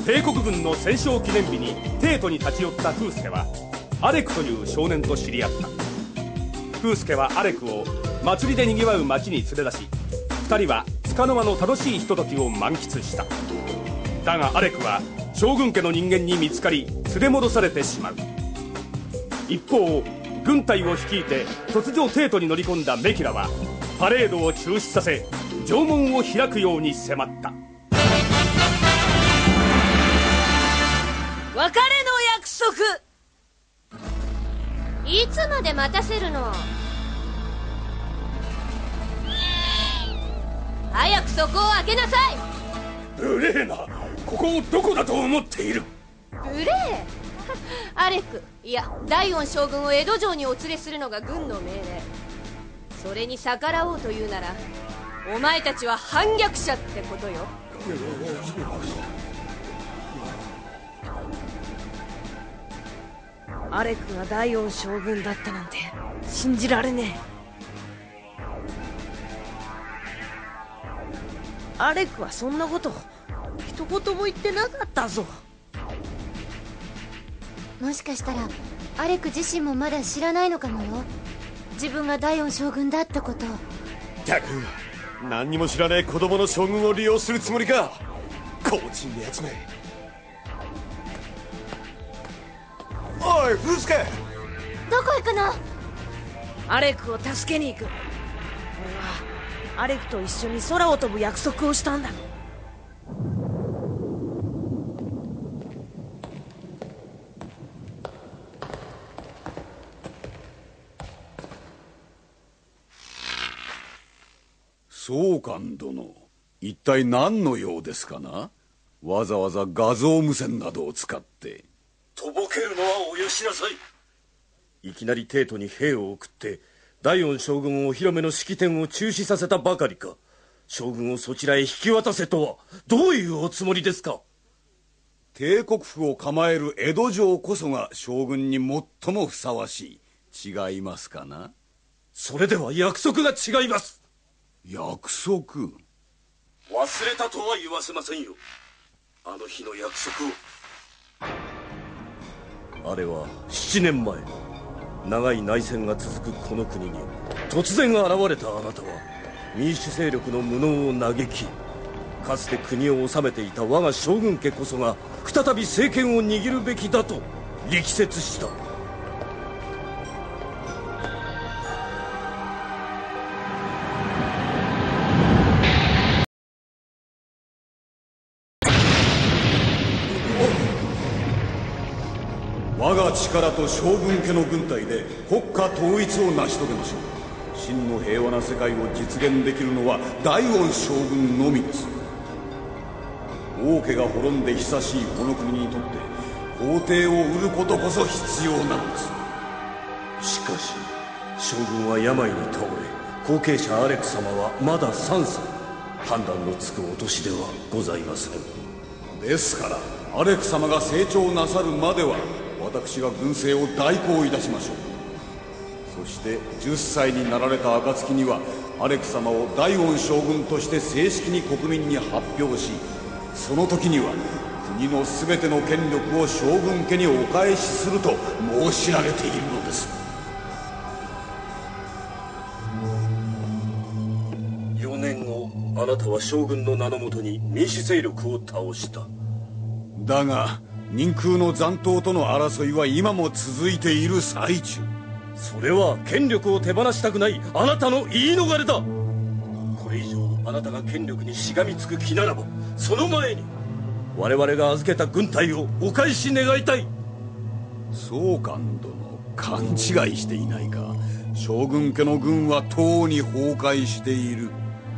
帝国軍の戦勝記念日に帝都に立ち寄ったフースケはアレクという少年と知り合った。フースケはアレクを祭りでにぎわう町に連れ出し、2人は束の間の楽しいひとときを満喫した。だがアレクは将軍家の人間に見つかり連れ戻されてしまう。一方、軍隊を率いて突如帝都に乗り込んだメキラはパレードを中止させ、城門を開くように迫った。 別れの約束。 いつまで待たせるの。早くそこを開けなさい。 無礼な、ここをどこだと思っている。 無礼アレク、いや大恩将軍を江戸城にお連れするのが軍の命令。それに逆らおうというならお前たちは反逆者ってことよ。 アレクが大恩将軍だったなんて信じられねえ。アレクはそんなこと一言も言ってなかったぞ。 もしかしたらアレク自身もまだ知らないのかもよ、自分が大恩将軍だったことを。 ったく、何にも知らない子供の将軍を利用するつもりか。高珍なやつめ。おいフースケ、 どこ行くの。 アレクを助けに行く。俺はアレクと一緒に空を飛ぶ約束をしたんだ。 総監殿、一体何の用ですかな。わざわざ画像無線などを使って。 とぼけるのはおよしなさい。いきなり帝都に兵を送って大恩将軍お披露目の式典を中止させたばかりか。将軍をそちらへ引き渡せとはどういうおつもりですか。 帝国府を構える江戸城こそが将軍に最もふさわしい。違いますかな。 それでは約束が違います。 約束。 忘れたとは言わせませんよ、あの日の約束を。あれは7年前、長い内戦が続くこの国に突然現れたあなたは民主勢力の無能を嘆き、かつて国を治めていた我が将軍家こそが再び政権を握るべきだと力説した。 我が力と将軍家の軍隊で国家統一を成し遂げましょう。真の平和な世界を実現できるのは大恩将軍のみです。王家が滅んで久しいこの国にとって皇帝を売ることこそ必要なのです。 しかし将軍は病に倒れ、後継者アレク様はまだ3歳。判断のつくお年ではございません。 ですからアレク様が成長なさるまでは私が軍政を代行いたしましょう。そして10歳になられた暁にはアレク様を大恩将軍として正式に国民に発表し、その時には国の全ての権力を将軍家にお返しすると申し上げているのです。 4年後、あなたは将軍の名のもとに民主勢力を倒した。 だが任空の残党との争いは今も続いている最中。 それは権力を手放したくないあなたの言い逃れだ。これ以上あなたが権力にしがみつく気ならば、その前に我々が預けた軍隊をお返し願いたい。 総監殿、勘違いしていないか。将軍家の軍はとうに崩壊している。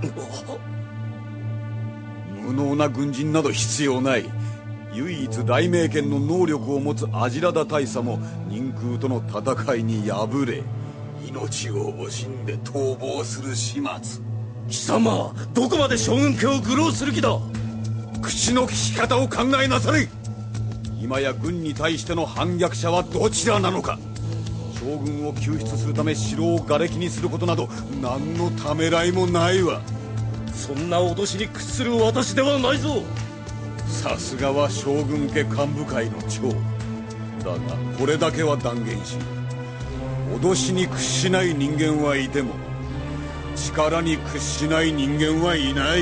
無能な軍人など必要ない。唯一雷鳴剣の能力を持つアジラダ大佐も任空との戦いに敗れ、命を惜しんで逃亡する始末。 貴様、どこまで将軍家を愚弄する気だ。 口の利き方を考えなされ。今や軍に対しての反逆者はどちらなのか。将軍を救出するため城を瓦礫にすることなど何のためらいもないわ。 そんな脅しに屈する私ではないぞ。 さすがは将軍家幹部会の長だが、これだけは断言し、脅しに屈しない人間はいても力に屈しない人間はいない。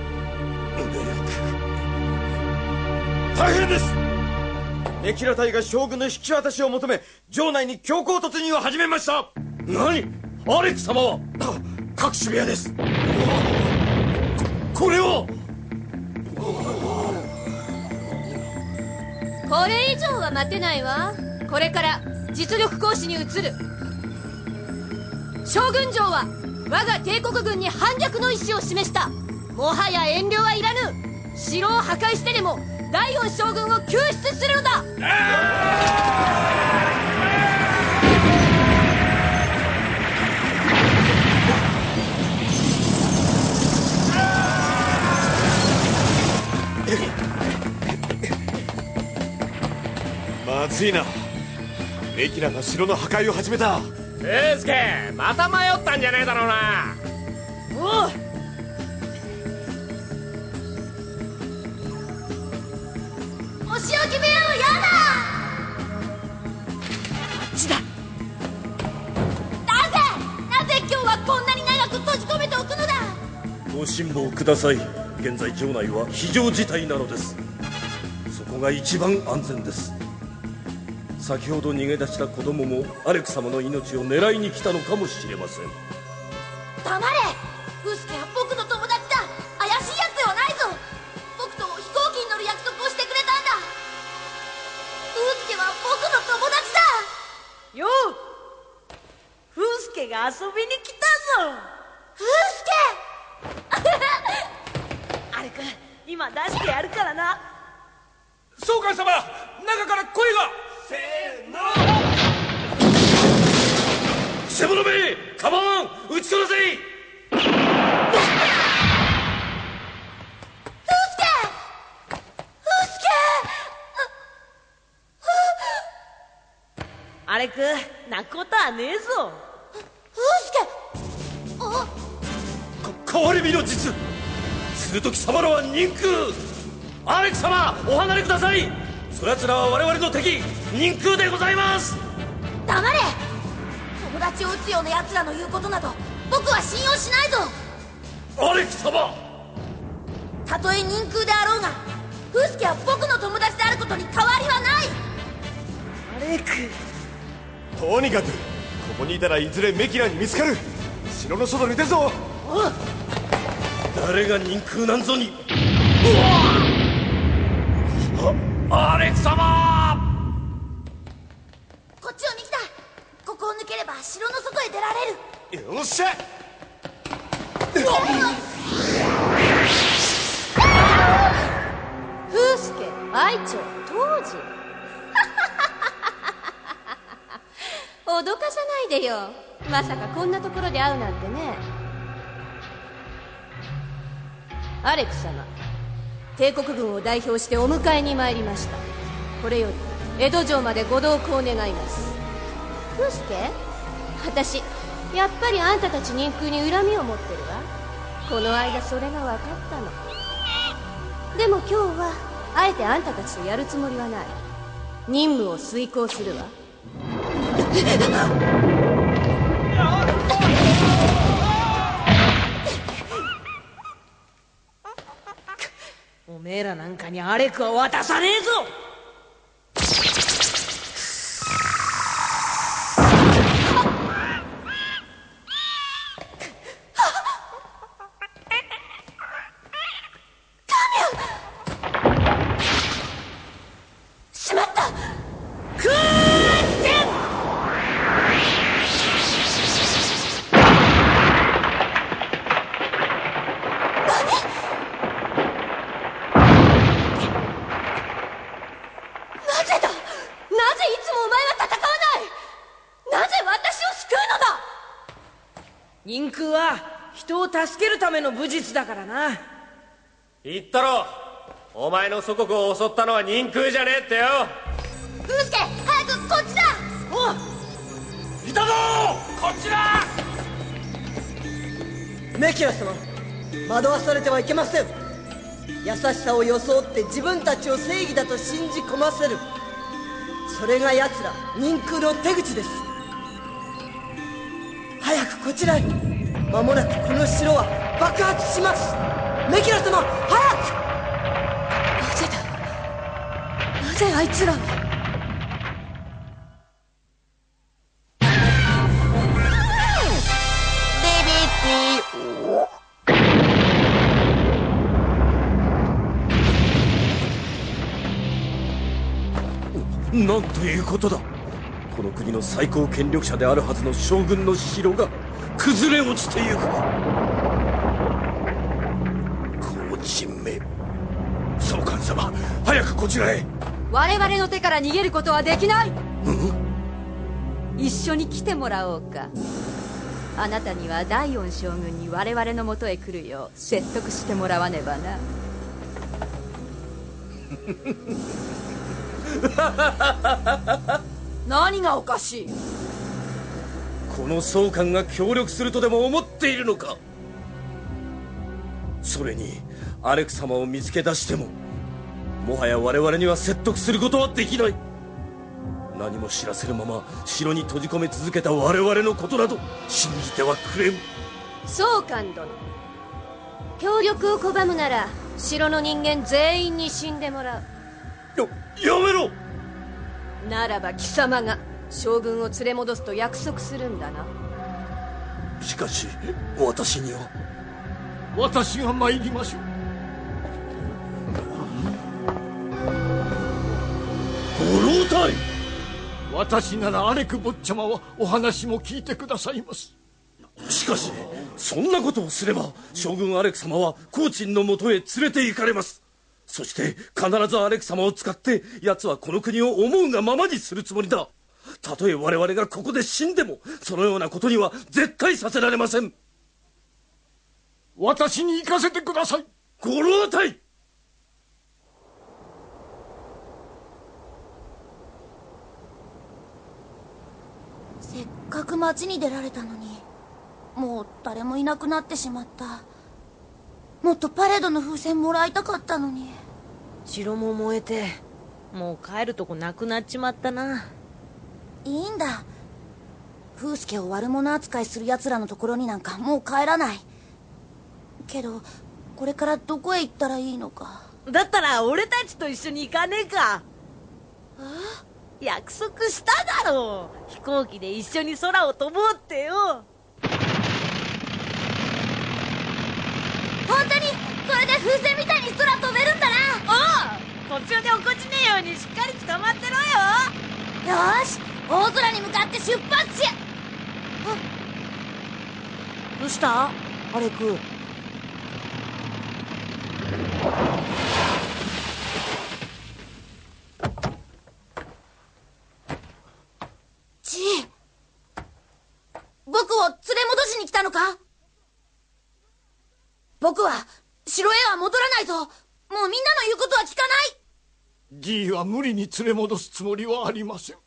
大変です。ネキラ隊が将軍の引き渡しを求め、城内に強行突入を始めました。何？アレク様は隠し部屋です。これはこれ以上は待てないわ。これから実力行使に移る。将軍城は我が帝国軍に反逆の意思を示した。もはや遠慮はいらぬ。城を破壊してでも第四将軍を救出するのだ。 まずいな。ネキラが城の破壊を始めた。 英介、また迷ったんじゃねえだろうな。 おう、 お仕置き部屋はやだ。 あっちだ。 なぜ今日はこんなに長く閉じ込めておくのだ。 ご辛抱ください。現在城内は非常事態なのです。そこが一番安全です。先ほど逃げ出した子供もアレク様の命を狙いに来たのかもしれません。 黙れ。フスケは僕の友達だ。怪しいやつではないぞ。僕と飛行機に乗る約束をしてくれたんだ。フスケは僕の友達だ。 よう、フースケが遊びに来たぞ。 フスケアレ君、今出してやるからな。 総監様、中から声が。せーの。 くせ者め、カバン撃ち殺せ。 アレ君、泣くことはねえぞ。 変わり身の術。すると貴様らは人空。アレク様、お離れください。そやつらは我々の敵、人空でございます。 黙れ。友達を撃つような奴らの言うことなど僕は信用しないぞ。 アレク様、 たとえ人空であろうがフスケは僕の友達であることに変わりはない。 アレ君、 とにかくここにいたらいずれメキラに見つかる。城の外に出ぞ。 誰が人空なんぞに。アレク様、 こっちを見来た。ここを抜ければ城の外へ出られる。 よっしゃ。 フスケ、愛鳥、当時脅かさないでよ。まさかこんなところで会うなんてね。アレク様、帝国軍を代表してお迎えに参りました。これより江戸城までご同行願います。フスケ、私やっぱりあんたたち人空に恨みを持ってるわ。この間それが分かったの。でも今日はあえてあんたたちとやるつもりはない。任務を遂行するわ。 おめえらなんかにアレクは渡さねえぞ。 しまった。 人空は人を助けるための武術だからな。 言ったろ、お前の祖国を襲ったのは人空じゃねえってよ。 フスケ、早くこっちだ。 おいたぞ。こっちだ。 メキラ様、惑わされてはいけません。 優しさを装って自分たちを正義だと信じ込ませる。それが奴ら人空の手口です。早くこちらへ。間もなくこの城は爆発します。メキラ様、早く。 なぜだ、なぜあいつらは。 なんということだ。この国の最高権力者であるはずの将軍の城が崩れ落ちてゆく。後人め。総監様、早くこちらへ。 我々の手から逃げることはできない。一緒に来てもらおうか。あなたには第四将軍に我々のもとへ来るよう説得してもらわねばな。何がおかしい。 この総監が協力するとでも思っているのか。それにアレク様を見つけ出してももはや我々には説得することはできない。何も知らせるまま城に閉じ込め続けた我々のことなど信じてはくれん。 総監殿、協力を拒むなら城の人間全員に死んでもらう。 やめろ。 ならば貴様が将軍を連れ戻すと約束するんだな。 しかし私には。 私が参りましょう。 ご老体。 私ならアレク坊ちゃまはお話も聞いてくださいます。 しかしそんなことをすれば将軍アレク様はコーチンのもとへ連れて行かれます。そして必ずアレク様を使って奴はこの国を思うがままにするつもりだ。たとえ我々がここで死んでもそのようなことには絶対させられません。 私に行かせてください。 ご老体。 せっかく街に出られたのにもう誰もいなくなってしまった。もっとパレードの風船もらいたかったのに。 城も燃えてもう帰るとこなくなっちまったな。 いいんだ。風助を悪者扱いする奴らのところになんかもう帰らない。けどこれからどこへ行ったらいいのか。 だったら俺たちと一緒に行かねえか。約束しただろう。飛行機で一緒に空を飛ぼうってよ。 本当にこれで風船みたいに空飛べるんだな。 おう、途中で落っこちねえようにしっかり捕まってろよ。 よーし、大空に向かって出発し。 どうしたアレク。 じい、僕を連れ戻しに来たのか。僕は城へは戻らないぞ。もうみんなの言うことは聞かない。 じいは無理に連れ戻すつもりはありません。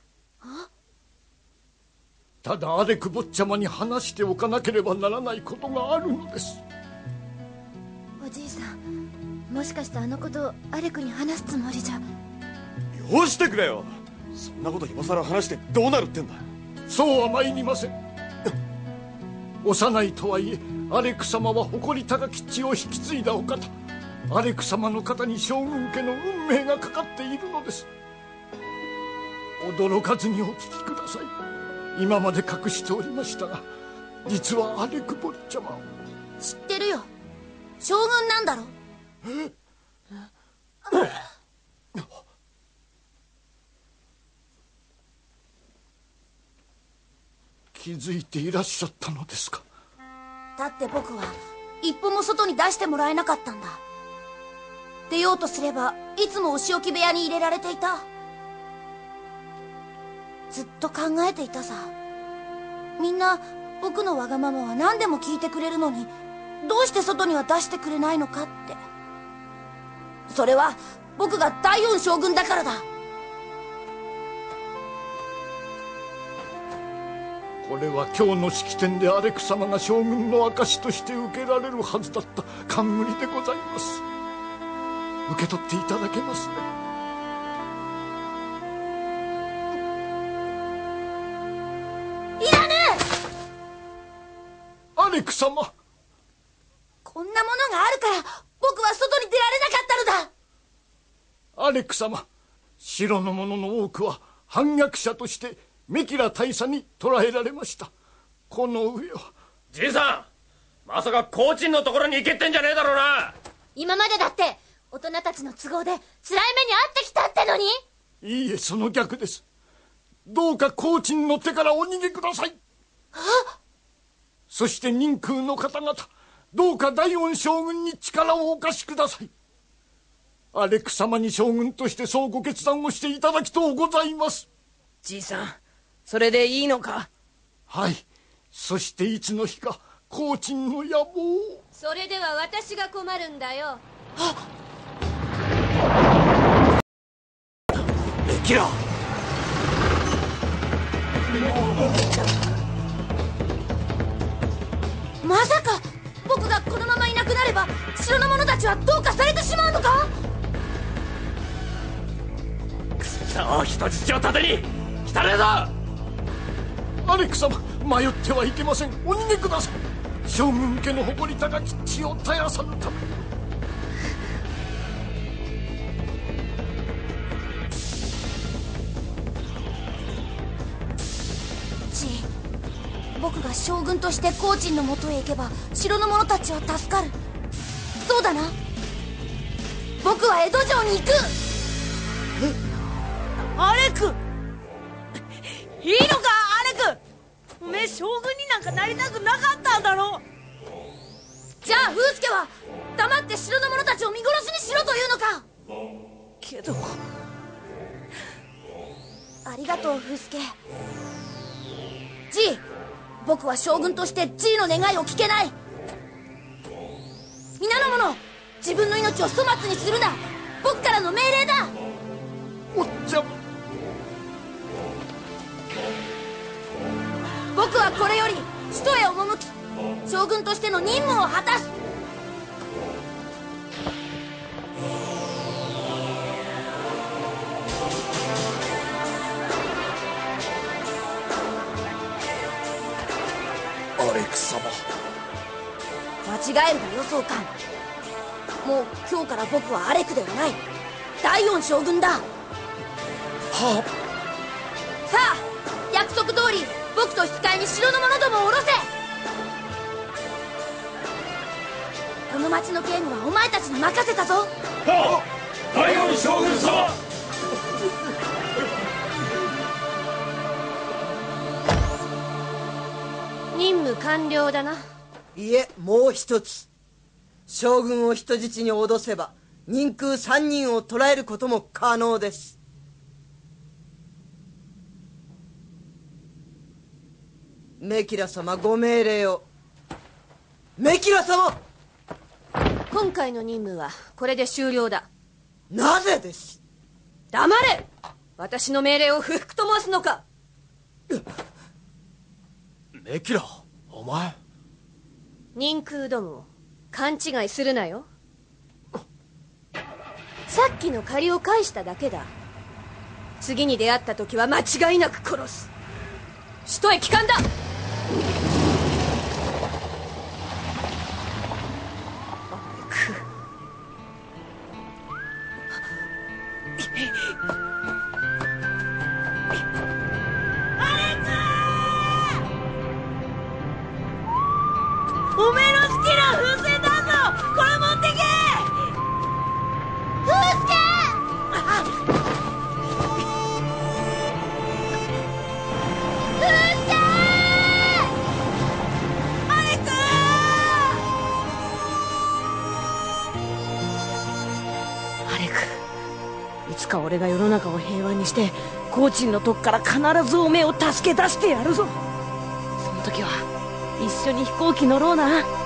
ただアレク坊ちゃまに話しておかなければならないことがあるのです。 おじいさん、もしかしてあのことアレクに話すつもりじゃ。 よしてくれよ。そんなこと今さら話してどうなるってんだ。 そうは参りません。幼いとはいえアレク様は誇り高き血を引き継いだお方。アレク様の肩に将軍家の運命がかかっているのです。驚かずにお聞きください。今まで隠しておりましたが、実はアレク坊ちゃまを。 知ってるよ。将軍なんだろ。 気づいていらっしゃったのですか。 だって僕は一歩も外に出してもらえなかったんだ。出ようとすればいつもお仕置き部屋に入れられていた。ずっと考えていたさ。みんな僕のわがままは何でも聞いてくれるのに、どうして外には出してくれないのかって。それは僕が第四将軍だからだ。 これは今日の式典でアレク様が将軍の証として受けられるはずだった冠でございます。 受け取っていただけますね。 いらぬ！ アレク様。 こんなものがあるから僕は外に出られなかったのだ。 アレク様、城の者の多くは反逆者としてメキラ大佐に捕らえられました。この上は。 じいさん、まさかコーチンのところに行けってんじゃねえだろうな。 今までだって大人たちの都合で辛い目に遭ってきたってのに。 いいえ、その逆です。どうかコーチンの手からお逃げください。そして任空の方々、どうか大恩将軍に力をお貸しください。アレク様に将軍としてそうご決断をしていただきとうございます。 じいさん、それでいいのか？ はい。そしていつの日かコーチンの野望を。 それでは私が困るんだよ。 メキラ。 まさか僕がこのままいなくなれば城の者たちはどうかされてしまうのか？ さあ、人質を盾に来たねえぞ。 アレク様、迷ってはいけません。お逃げください。将軍家の誇り高き血を絶やさぬために。 僕が将軍としてコーチンの元へ行けば城の者たちは助かる。そうだな。僕は江戸城に行く。 アレク、いいのかアレク。おめえ将軍になんかなりたくなかったんだろ。 じゃあ風助は黙って城の者たちを見殺しにしろというのか？ けどありがとう風助。じい、僕は将軍としてじいの願いを聞けない。皆の者、自分の命を粗末にするな。僕からの命令だ。 おっちゃん。 僕はこれより首都へ赴き将軍としての任務を果たす。 アレク様。 間違えるなよ、総監。もう今日から僕はアレクではない第四将軍だ。はあ。さあ、約束通り僕と引き換えに城の者どもを下ろせ。この町の警護はお前たちに任せたぞ。 はあ、第四将軍様。 任務完了だな。 いえ、もう一つ。将軍を人質に脅せば任空3人を捕らえることも可能です。メキラ様、ご命令を。メキラ様。 今回の任務はこれで終了だ。 なぜです？ 黙れ。私の命令を不服と申すのか。 メキラ、お前。 任空どもを勘違いするなよ。さっきの借りを返しただけだ。次に出会った時は間違いなく殺す。首都へ帰還だ。 おめえの好きな風船だぞ。これ持ってけ。 風助。風助。 アレク。アレク、いつか俺が世の中を平和にしてコーチンのとこから必ずおめえを助け出してやるぞ。その時は一緒に飛行機乗ろうな。